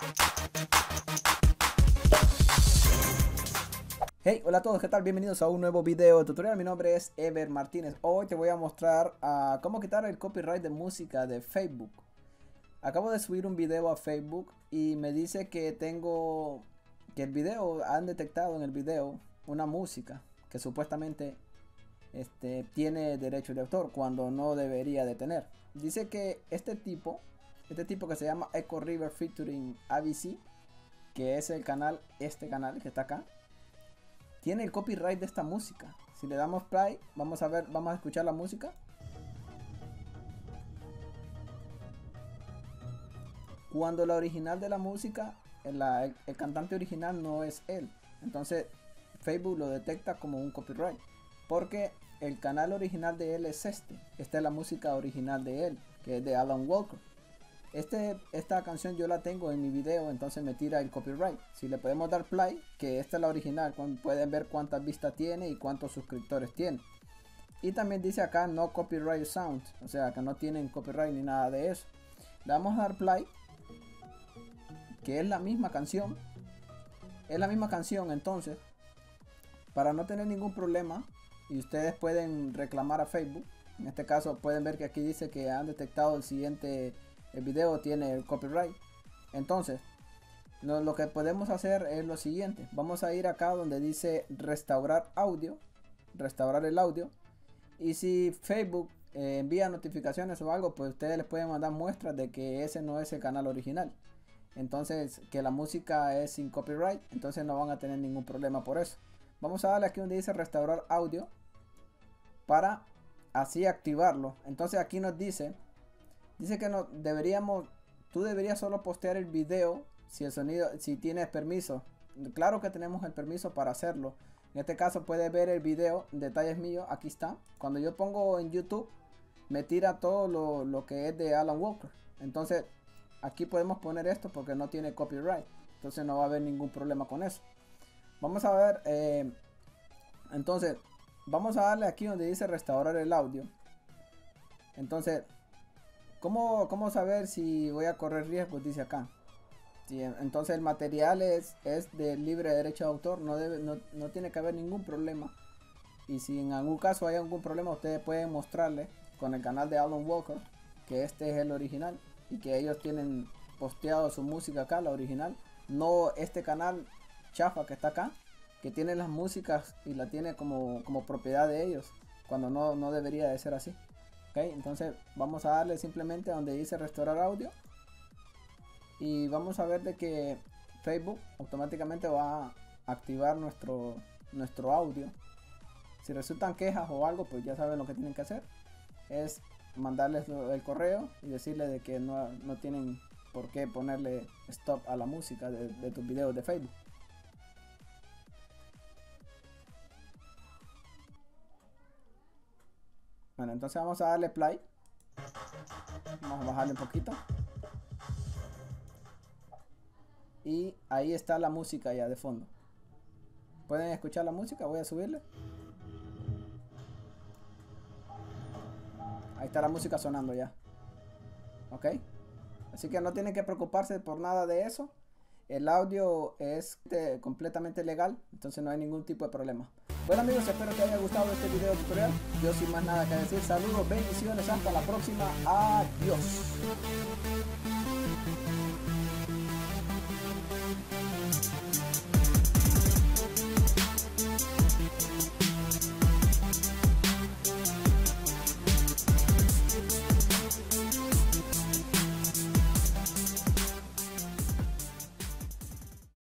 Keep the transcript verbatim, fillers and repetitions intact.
Hey, hola a todos, ¿qué tal? Bienvenidos a un nuevo video tutorial. Mi nombre es Ever Martínez. Hoy te voy a mostrar uh, cómo quitar el copyright de música de Facebook. Acabo de subir un video a Facebook y me dice que tengo que el video, han detectado en el video una música que supuestamente este, tiene derecho de autor cuando no debería de tener. Dice que este tipo, este tipo que se llama Echo River featuring A B C, que es el canal, este canal que está acá, tiene el copyright de esta música. Si le damos play, vamos a ver, vamos a escuchar la música. Cuando la original de la música, la, el, el cantante original no es él. Entonces Facebook lo detecta como un copyright. Porque el canal original de él es este. Esta es la música original de él, que es de Alan Walker. Este, esta canción yo la tengo en mi video, entonces me tira el copyright. Si le podemos dar play, que esta es la original, pueden ver cuántas vistas tiene y cuántos suscriptores tiene. Y también dice acá no copyright sound, o sea que no tienen copyright ni nada de eso. Le vamos a dar play, que es la misma canción. Es la misma canción, entonces para no tener ningún problema, y ustedes pueden reclamar a Facebook. En este caso pueden ver que aquí dice que han detectado el siguiente. El video tiene el copyright. Entonces lo, lo que podemos hacer es lo siguiente. Vamos a ir acá donde dice restaurar audio, restaurar el audio, y si Facebook eh, envía notificaciones o algo, pues ustedes les pueden mandar muestras de que ese no es el canal original, entonces que la música es sin copyright, entonces no van a tener ningún problema por eso. Vamos a darle aquí donde dice restaurar audio para así activarlo. Entonces aquí nos dice Dice que no deberíamos, tú deberías solo postear el video si el sonido, si tienes permiso. Claro que tenemos el permiso para hacerlo. En este caso puedes ver el video, detalles míos, aquí está. Cuando yo pongo en YouTube, me tira todo lo, lo que es de Alan Walker. Entonces aquí podemos poner esto porque no tiene copyright. Entonces no va a haber ningún problema con eso. Vamos a ver, eh, entonces vamos a darle aquí donde dice restaurar el audio. Entonces ¿Cómo, ¿Cómo saber si voy a correr riesgos? Dice acá. Sí, entonces el material es, es de libre derecho de autor. No, debe, no, no tiene que haber ningún problema. Y si en algún caso hay algún problema, ustedes pueden mostrarle con el canal de Alan Walker que este es el original. Y que ellos tienen posteado su música acá, la original. No este canal chafa que está acá, que tiene las músicas y la tiene como, como propiedad de ellos. Cuando no, no debería de ser así. Okay, entonces vamos a darle simplemente donde dice restaurar audio y vamos a ver de que Facebook automáticamente va a activar nuestro nuestro audio. Si resultan quejas o algo, pues ya saben lo que tienen que hacer, es mandarles el correo y decirles de que no, no tienen por qué ponerle stop a la música de, de tus videos de Facebook. Bueno, entonces vamos a darle play. Vamos a bajarle un poquito. Y ahí está la música ya de fondo. ¿Pueden escuchar la música? Voy a subirle. Ahí está la música sonando ya. Ok. Así que no tienen que preocuparse por nada de eso. El audio es de, completamente legal. Entonces no hay ningún tipo de problema. Bueno amigos, espero que les haya gustado este video tutorial. Yo sin más nada que decir, saludos, bendiciones, hasta la próxima, adiós.